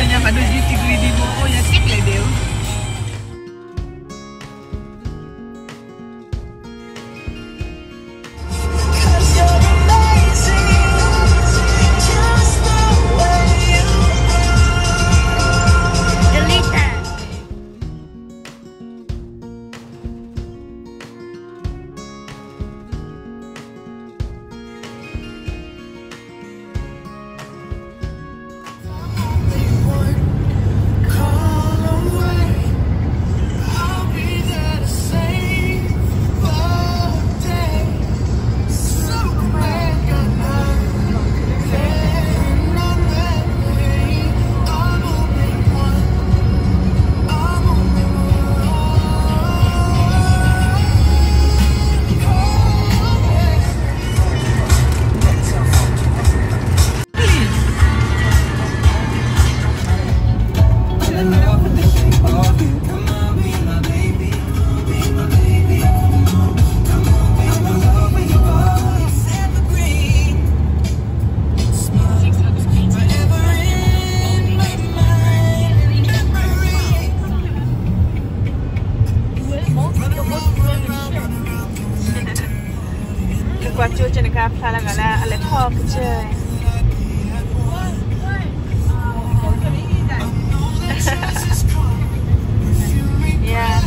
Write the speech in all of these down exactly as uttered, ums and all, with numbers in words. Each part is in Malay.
banyak pada di di bawah ya cek le dia. Cuaca macam ni kan, pelan lah, alat hok je. Yeah.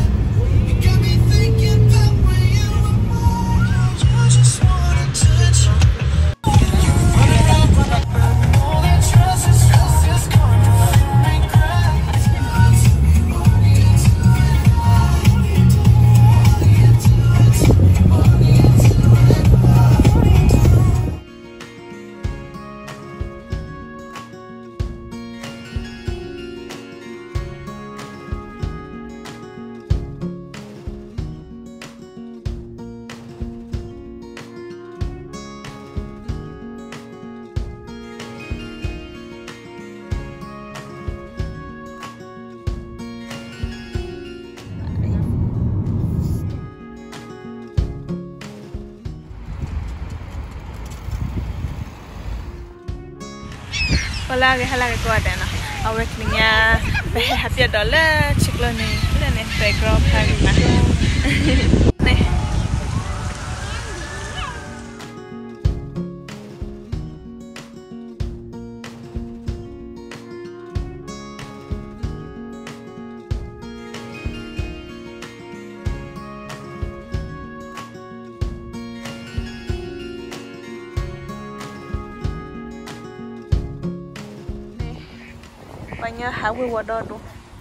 Lagi halagi ko ada na. Awak niya behel hati dollar ciklo ni. Ini ni background lagi na. Nih. Banyak hawi wadah tu.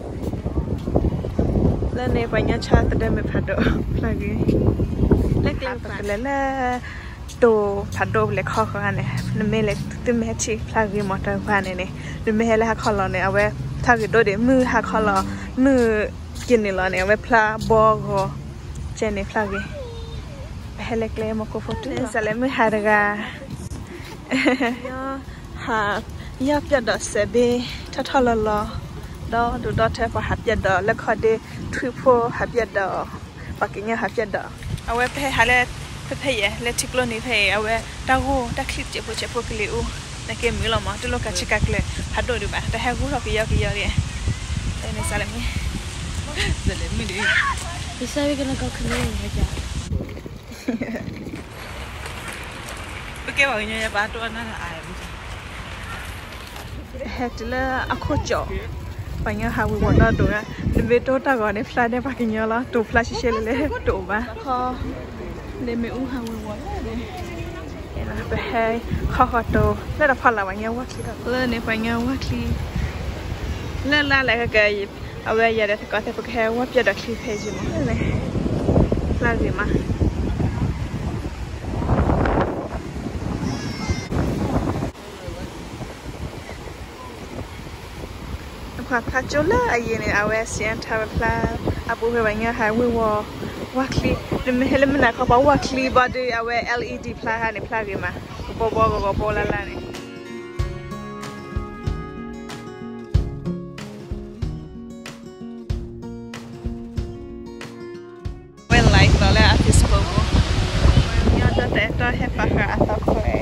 Lain banyak cat ada mepado lagi. Lagi apa lala tu pado boleh kau kan ni. Nemelek tu meci lagi motor kan ni. Nemel hak kalau ni awak thagi do de mu hak kalau mu kini lah ni awak pla bogo jenis lagi. Helek le mau kau foto. Salam harga. Ha. Yap ya dah sebe, thothala la, dah tu dah terpa hab ya dah, lekha de tripo hab ya dah, pakainya hab ya dah. Awak peh halat peh ya, let ciklo ni peh awak tahu tak klip cepo cepo keliu, nak kemi lama tu lo kacik kakle, hado tu bah, dah aku nak kiya kiya dia. Ini salam ni, salam ni dia. Bisa we kena kau kena aja. Okey, bawanya ya batu anak ayam. Hetlah aku jauh, banyak hawi wadah tu kan. Lebih tu tak ada flash dia pakai nyala, tu flash sih le tu bah. Ha, lebih u hawi wadah deh. Enak behai, kau kau tu, le dah pala banyak waktu. Le ni banyak waktu. Le la le kaya, awak ya dah tak ada pakai wap ya dah klip page mah. Le, lagi mah. Pajola aye ni awak sian tahu lah. Abu hewanya hawi wa wakli. Lem helem nak kau bawa wakli body awak L E D plah ni plah gimana? Kau bawa kau bawa lah ni. Well life lah lah artis bawa. Yang ada tak ada hepaka atau kau.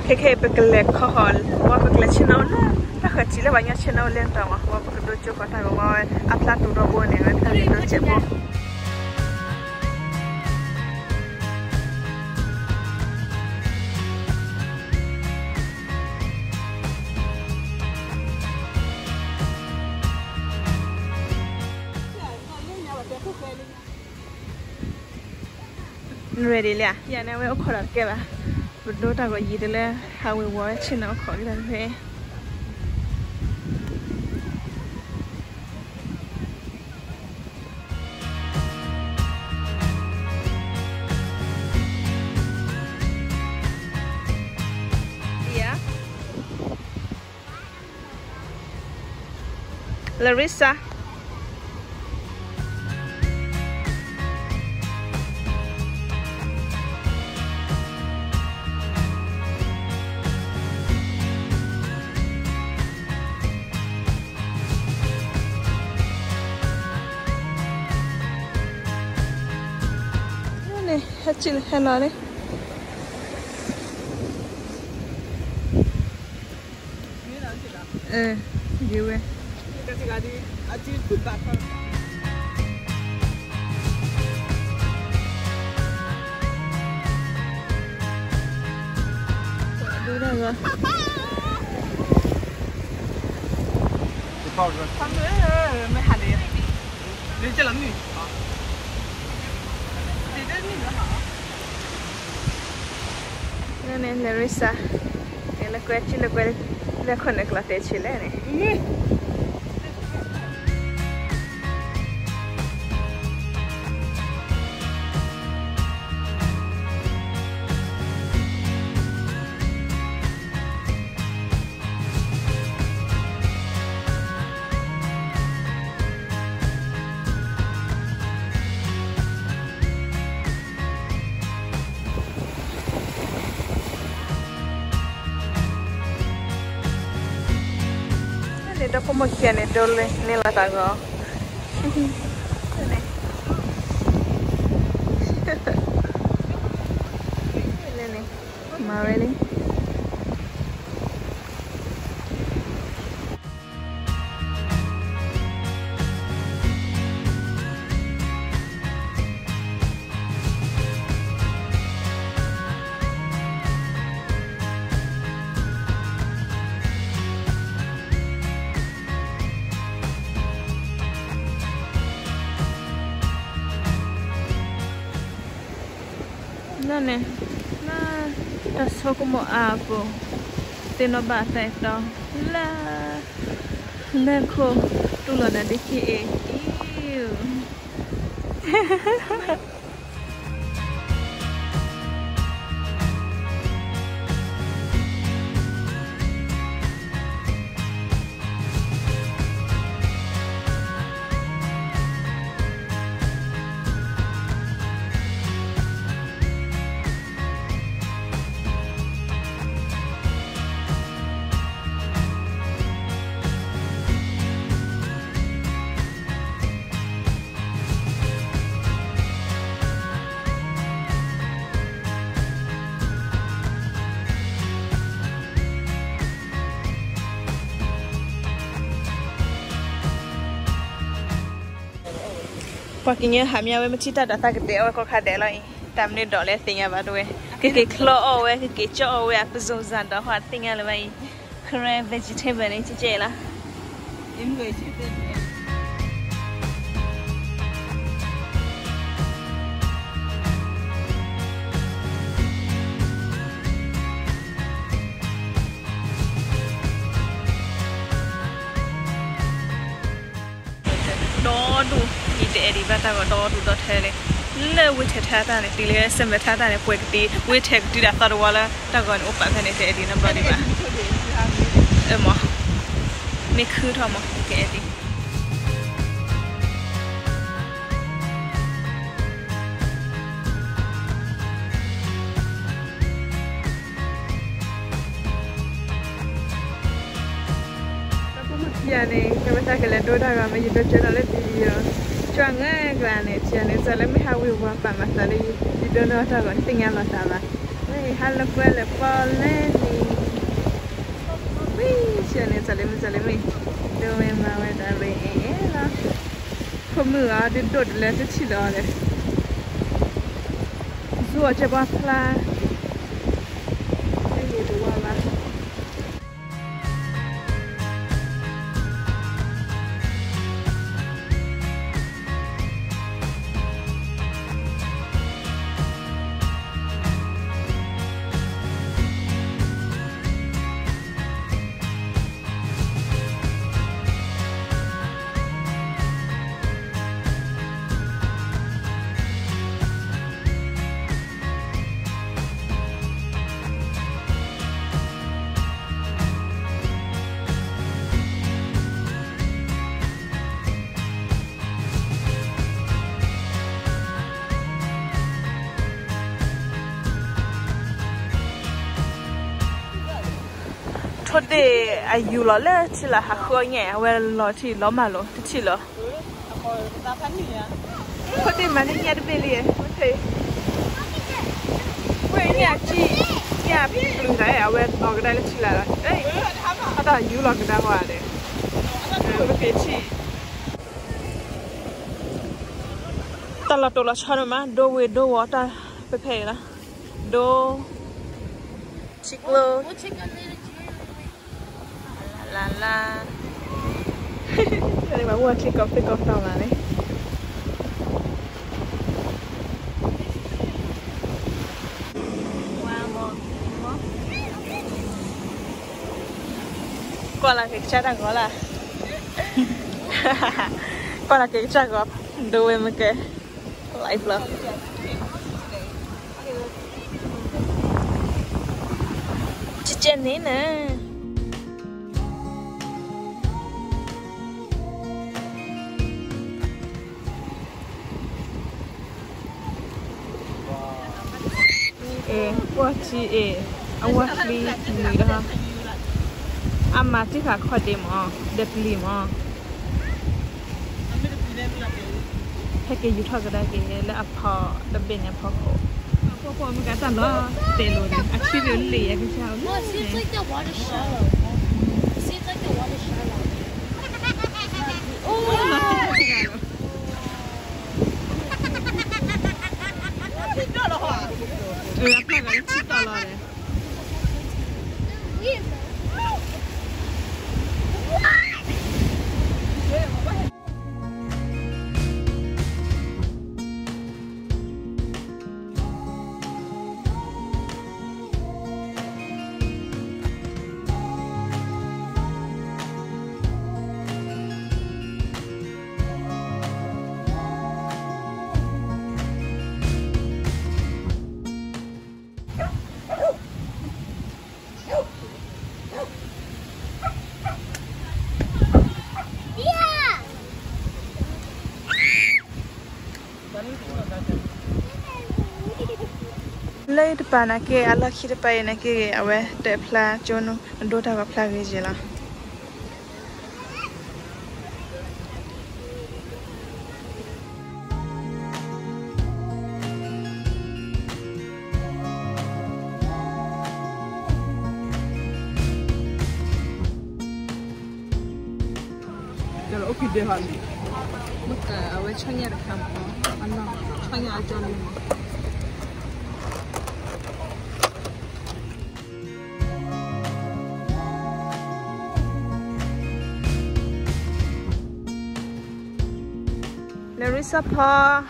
เคเคไปกเล็กข้อหอลว่าไปกเล็กชินเอาละถ้าเกิดจีแล้ววันนี้ชินเอาเล่นต่อว่าว่าไปกระโดดจุกก็ได้ว่าอัพลาตูระบบเนี่ยมันทำให้โดนเจ็บบ่ready เลยอย่าแน่เว้ยขอรับแกป่ะรถโดดตาก็ยีดเลยหาเว้ยวอชินเอาขอที่นั่นเพ่Larissaนี่ฮัจิลฮัลโหลเลยเออดีเว้ยดูได้ไหมทำเลยไม่หันเลย你这男女啊？你这女的好。那呢，Larissa，你来过去，来过来，来看那个老太去来呢。Ito como kian ito le nila tago. Ini nih, Mareli. Nah nih, nah, tas aku mau apa? Tino bata itu, lah, lekho, tulo na deki eh, iu. Pakinya hamnya we macita data gede we kok khade lai tamne dole tinya ba we ke ke klo we ke ke cho we ap zo zan da hwa tinya le bai kre vegetable ni chi che la in we chi te do duเอดีบ้าตาก็ดอดูดอเทเลเล่วิเทท่าตาเนี่ยตีเลยเสมอท่าตาเนี่ยป่วยตีวิเทตีดาตาตัวละตาก่อนอุปะแค่เนี่ยเอดีน้ำบอดีบ้าเออหมอไม่คือทอมเอดียานี่ก็ไม่ใช่แค่เล่นดูได้ก็ไม่ยินดีจะเล่นดีเยอะช่วงแรกแล้วเนี่ยยานี่จะเล่นไม่หาวิวว่าป่ามาสาลีดีโดนเราถ้าก่อนติงงานเราสามารถ Hey, hello, quelle poleni. Wee, ce ne salemi salemi. Dove ma vada bene. Come ha detto le te ci dare. Zuo c'è ba pla. E vedo guarda. ทดเดอายุเราเลยที่ละหักข้อแง่เวลาเราที่ล้อมาล้อที่ละทดเดมันเนี่ยจะเป็นเลยโอเคเว้ยเนี่ยที่เนี่ยพี่ปลุกได้เอาเวลาเราก็ได้เลยที่ละเอ้ยถ้าอายุเราก็ได้ว่าเลยโอเคที่ตลอดตัวเราชอบมั้ยดูเวดูวอตาไปเพลนะดูชิคโลลาลาอะไรแบบว่าคลิกกอล์ฟคลิกกอล์ฟต่อมาเลยก่อนละเก็กชัดก่อนละก่อนละเก็กชัดก่อนดูเอ็มเก๋ไลฟ์เลยจิเจนนี่นะเอว่าชีเอเอาว่าชีนี่นะคะอามาที่ขาขอเดมอ๋อเดปลีมอ๋อให้เกยุทธก็ได้เกและอพอดับเบิลเนี่ยพอเขาพอพอมันก็ตันว่าเตโลเนี่ยอาชีพเลี้ยงเลี้ยงก็เช่าเนี่ย Seems like the water shallow. Seems like the water shallow. Oh,เออพักกันชิดตลอดเลยเลยที่ปานักเกออะไรคิดไปนักเกเอาไว้แต่พลาจนดูท่ากับพลาเกจิละเดี๋ยวเราคิดเดี๋ยวหันมันก็เอาไว้ช่างยาทำอ๋ออันนั้นช่างยาจนLarissa Pa